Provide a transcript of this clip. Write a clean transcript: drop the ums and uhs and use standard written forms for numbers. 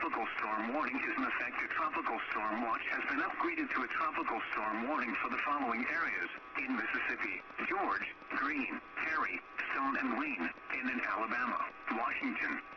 tropical storm warning is in effect. A tropical storm watch has been upgraded to a tropical storm warning for the following areas: in Mississippi, George, Greene, Perry, Stone and Wayne, and in Alabama, Washington,